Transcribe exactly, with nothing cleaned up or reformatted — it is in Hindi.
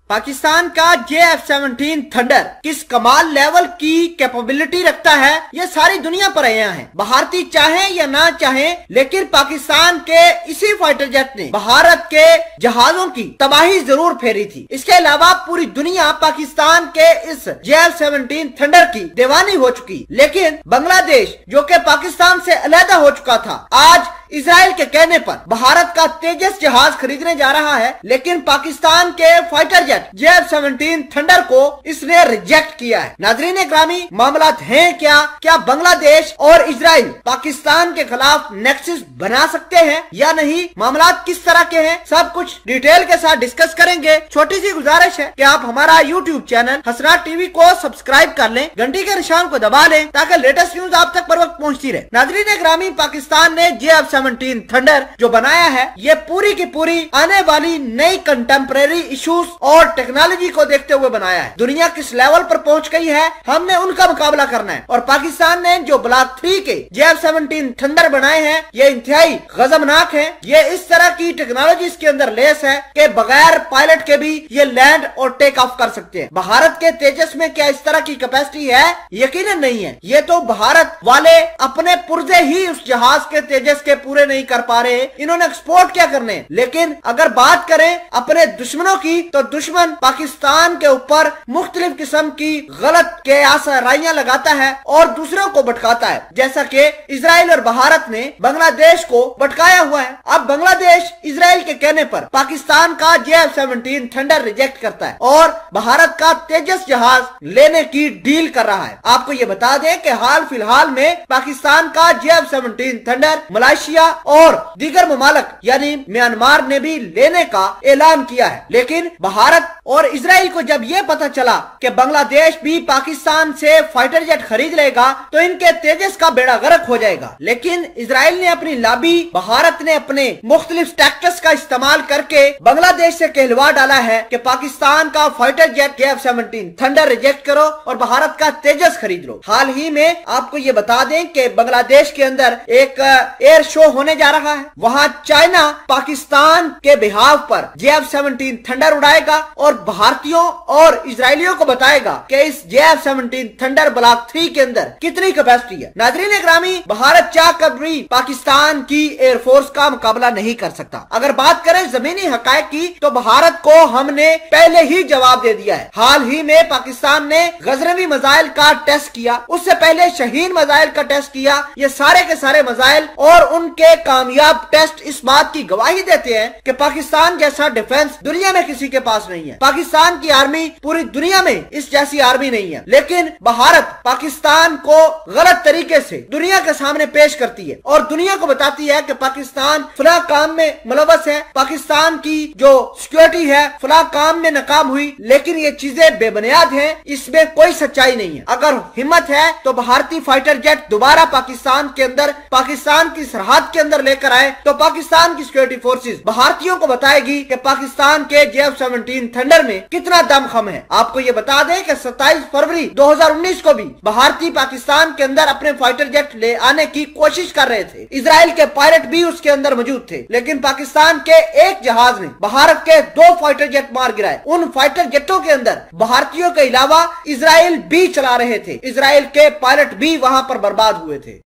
पाकिस्तान का जे एफ सेवनटीन थंडर किस कमाल लेवल की कैपेबिलिटी रखता है ये सारी दुनिया पर आया है। भारतीय चाहे या ना चाहे, लेकिन पाकिस्तान के इसी फाइटर जेट ने भारत के जहाजों की तबाही जरूर फेरी थी। इसके अलावा पूरी दुनिया पाकिस्तान के इस जे एफ सेवनटीन थंडर की दीवानी हो चुकी। लेकिन बांग्लादेश जो कि पाकिस्तान से अलहदा हो चुका था, आज इजराइल के कहने पर भारत का तेजस जहाज खरीदने जा रहा है। लेकिन पाकिस्तान के fighter jet J F seventeen Thunder को इसने रिजेक्ट किया है। नाजरीन ग्रामी, मामला हैं क्या? क्या बांग्लादेश और इजराइल पाकिस्तान के खिलाफ नेक्सस बना सकते हैं या नहीं? मामला किस तरह के हैं, सब कुछ डिटेल के साथ डिस्कस करेंगे। छोटी सी गुजारिश है कि आप हमारा यूट्यूब चैनल हसरात टीवी को सब्सक्राइब कर लें, घंटी के निशान को दबा लें ताकि लेटेस्ट न्यूज आप तक पर वक्त पहुंचती रहे। नाजरीन ग्रामी, पाकिस्तान ने जे एफ सेवनटीन थंडर जो बनाया है, ये पूरी की पूरी आने वाली नई कंटेम्परेरी इश्यूज और टेक्नोलॉजी को देखते हुए बनाया है। दुनिया किस लेवल पर पहुंच गई है, हमने उनका मुकाबला करना है। और पाकिस्तान ने जो ब्लॉक थ्री के जे एफ सेवनटीन थंडर बनाए हैं, ये इंतहाई गजबनाक है। ये इस तरह की टेक्नोलॉजी इसके अंदर लेस है कि बगैर पायलट के भी ये लैंड और टेक ऑफ कर सकते हैं। भारत के तेजस में क्या इस तरह की कैपेसिटी है? यकीनन नहीं है। ये तो भारत वाले अपने पुर्जे ही उस जहाज के तेजस के पूरे नहीं कर पा रहे, इन्होंने एक्सपोर्ट क्या करने। लेकिन अगर बात करें अपने दुश्मनों की, तो दुश्मन पाकिस्तान के ऊपर मुख्तलिफ किस्म की गलत कियासाराइयां लगाता है और दूसरों को भटकाता है, जैसा कि इजराइल और भारत ने बांग्लादेश को भटकाया हुआ है। अब बांग्लादेश इजराइल के कहने पर पाकिस्तान का J F seventeen Thunder reject करता है और भारत का तेजस जहाज लेने की डील कर रहा है। आपको ये बता दें कि हाल फिलहाल में पाकिस्तान का J F seventeen Thunder Malaysia और दीगर ममालक यानी म्यांमार ने भी लेने का ऐलान किया है। लेकिन भारत और इजराइल को जब यह पता चला कि बांग्लादेश भी पाकिस्तान से फाइटर जेट खरीद लेगा, तो इनके तेजस का बेड़ा गर्क हो जाएगा। लेकिन इजराइल ने अपनी लॉबी, भारत ने अपने मुख्तलिफ टैक्टिक्स का इस्तेमाल करके बांग्लादेश से कहलवा डाला है कि पाकिस्तान का fighter jet J F seventeen Thunder reject करो और भारत का तेजस खरीद लो। हाल ही में आपको ये बता दें कि बांग्लादेश के अंदर एक एयर शो होने जा रहा है। वहां चाइना पाकिस्तान के बिहाफ पर जे एफ सेवनटीन थंडर उड़ाएगा और भारतीयों और इजरायलियों को बताएगा कि इस J F seventeen Thunder block three के अंदर कितनी कैपेसिटी है। नाजरीन ग्रामी, भारत चाह कर भी पाकिस्तान की एयरफोर्स का मुकाबला नहीं कर सकता। अगर बात करें जमीनी हकायक की, तो भारत को हमने पहले ही जवाब दे दिया है। हाल ही में पाकिस्तान ने गजनवी मिसाइल का टेस्ट किया, उससे पहले शहीन मिसाइल का टेस्ट किया। ये सारे के सारे मिसाइल और उनके कामयाब टेस्ट इस बात की गवाही देते हैं कि पाकिस्तान जैसा डिफेंस दुनिया में किसी के पास नहीं है। पाकिस्तान की आर्मी पूरी दुनिया में इस जैसी आर्मी नहीं है। लेकिन भारत पाकिस्तान को गलत तरीके से दुनिया के सामने पेश करती है और दुनिया को बताती है कि पाकिस्तान फला काम में मुलव्वस है, पाकिस्तान की जो सिक्योरिटी है फला काम में नाकाम हुई। लेकिन ये चीजें बेबुनियाद हैं, इसमें कोई सच्चाई नहीं है। अगर हिम्मत है तो भारतीय फाइटर जेट दोबारा पाकिस्तान के अंदर, पाकिस्तान की सरहद के अंदर लेकर आए, तो पाकिस्तान की सिक्योरिटी फोर्सेस भारतीयों को बताएगी कि पाकिस्तान के जे एफ सेवनटीन थंडर में कितना दमखम है। आपको ये बता दें कि सत्ताईस फरवरी दो हज़ार उन्नीस को भी भारतीय पाकिस्तान के अंदर अपने फाइटर जेट ले आने की कोशिश कर रहे थे। इजराइल के पायलट भी उसके अंदर मौजूद थे, लेकिन पाकिस्तान के एक जहाज ने भारत के दो फाइटर जेट मार गिराए। उन फाइटर जेटों के अंदर भारतीयों के अलावा इजराइल भी चला रहे थे। इजराइल के पायलट भी वहां पर बर्बाद हुए थे।